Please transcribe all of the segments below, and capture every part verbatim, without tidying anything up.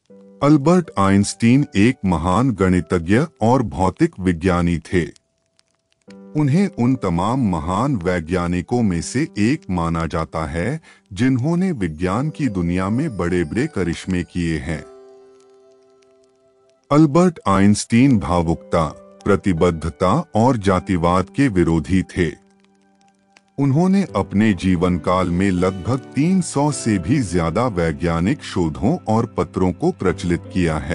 Albert Einstein एक महान गणितज्ञ और भौतिक विज्ञानी थे। उन्हें उन तमाम महान वैज्ञानिकों में से एक माना जाता है जिन्होंने विज्ञान की दुनिया में बड़े बड़े करिश्मे किए हैं। अल्बर्ट आइंस्टीन भावुकता, प्रतिबद्धता और जातिवाद के विरोधी थे। उन्होंने अपने जीवन काल में लगभग तीन सौ से भी ज्यादा वैज्ञानिक शोधों और पत्रों को प्रचलित किया है।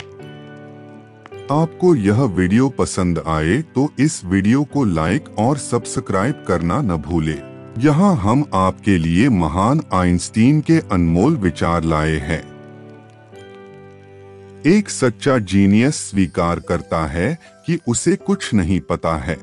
आपको यह वीडियो पसंद आए तो इस वीडियो को लाइक और सब्सक्राइब करना न भूले। यहाँ हम आपके लिए महान आइंस्टीन के अनमोल विचार लाए हैं। एक सच्चा जीनियस स्वीकार करता है कि उसे कुछ नहीं पता है।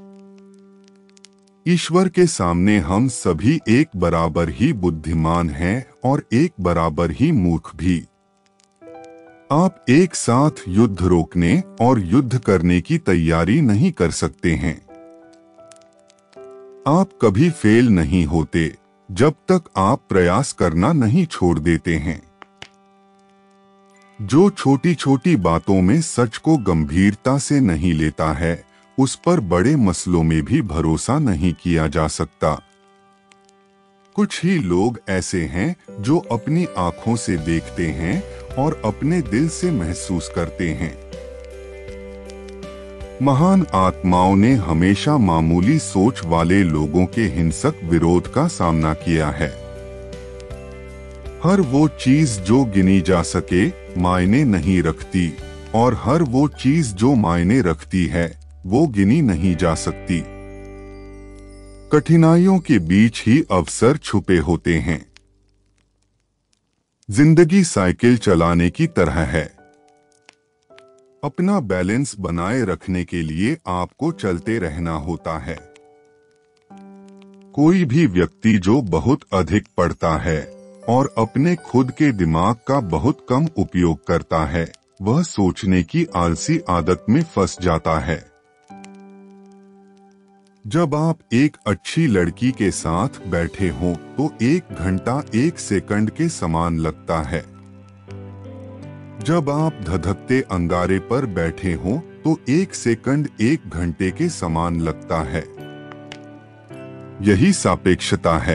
ईश्वर के सामने हम सभी एक बराबर ही बुद्धिमान हैं और एक बराबर ही मूर्ख भी। आप एक साथ युद्ध रोकने और युद्ध करने की तैयारी नहीं कर सकते हैं। आप कभी फेल नहीं होते जब तक आप प्रयास करना नहीं छोड़ देते हैं। जो छोटी छोटी बातों में सच को गंभीरता से नहीं लेता है, उस पर बड़े मसलों में भी भरोसा नहीं किया जा सकता। कुछ ही लोग ऐसे हैं जो अपनी आंखों से देखते हैं और अपने दिल से महसूस करते हैं। महान आत्माओं ने हमेशा मामूली सोच वाले लोगों के हिंसक विरोध का सामना किया है। हर वो चीज जो गिनी जा सके मायने नहीं रखती, और हर वो चीज जो मायने रखती है वो गिनी नहीं जा सकती। कठिनाइयों के बीच ही अवसर छुपे होते हैं। जिंदगी साइकिल चलाने की तरह है। अपना बैलेंस बनाए रखने के लिए आपको चलते रहना होता है। कोई भी व्यक्ति जो बहुत अधिक पढ़ता है और अपने खुद के दिमाग का बहुत कम उपयोग करता है, वह सोचने की आलसी आदत में फंस जाता है। जब आप एक अच्छी लड़की के साथ बैठे हों तो एक घंटा एक सेकंड के समान लगता है। जब आप धधकते अंगारे पर बैठे हों तो एक सेकंड एक घंटे के समान लगता है। यही सापेक्षता है।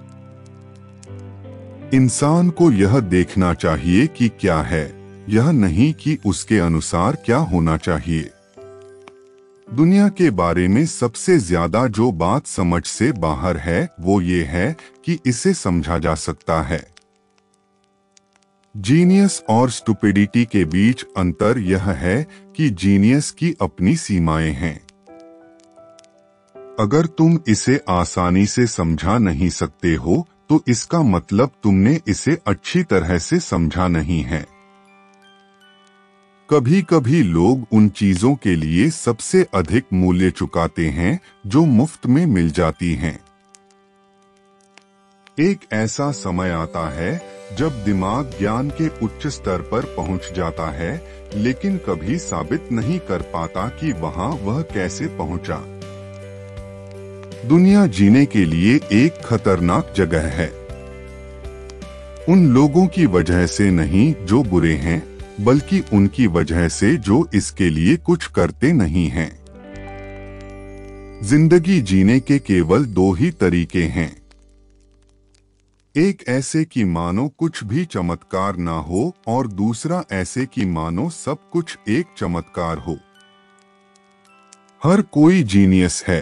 इंसान को यह देखना चाहिए कि क्या है, यह नहीं कि उसके अनुसार क्या होना चाहिए। दुनिया के बारे में सबसे ज्यादा जो बात समझ से बाहर है वो ये है कि इसे समझा जा सकता है। जीनियस और स्टुपिडिटी के बीच अंतर यह है कि जीनियस की अपनी सीमाएं हैं। अगर तुम इसे आसानी से समझा नहीं सकते हो तो इसका मतलब तुमने इसे अच्छी तरह से समझा नहीं है। कभी कभी लोग उन चीजों के लिए सबसे अधिक मूल्य चुकाते हैं जो मुफ्त में मिल जाती हैं। एक ऐसा समय आता है जब दिमाग ज्ञान के उच्च स्तर पर पहुंच जाता है, लेकिन कभी साबित नहीं कर पाता कि वहां वह कैसे पहुंचा। दुनिया जीने के लिए एक खतरनाक जगह है। उन लोगों की वजह से नहीं जो बुरे हैं, बल्कि उनकी वजह से जो इसके लिए कुछ करते नहीं हैं। जिंदगी जीने के केवल दो ही तरीके हैं। एक ऐसे कि मानो कुछ भी चमत्कार ना हो, और दूसरा ऐसे कि मानो सब कुछ एक चमत्कार हो। हर कोई जीनियस है,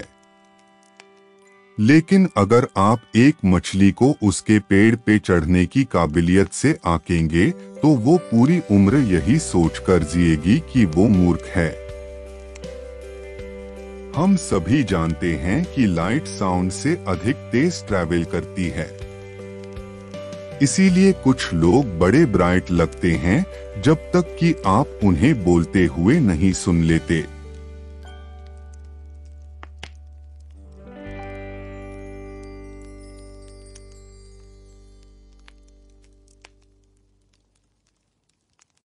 लेकिन अगर आप एक मछली को उसके पेड़ पे चढ़ने की काबिलियत से आंकेंगे तो वो पूरी उम्र यही सोचकर जिएगी कि वो मूर्ख है। हम सभी जानते हैं कि लाइट साउंड से अधिक तेज ट्रैवल करती है। इसीलिए कुछ लोग बड़े ब्राइट लगते हैं जब तक कि आप उन्हें बोलते हुए नहीं सुन लेते।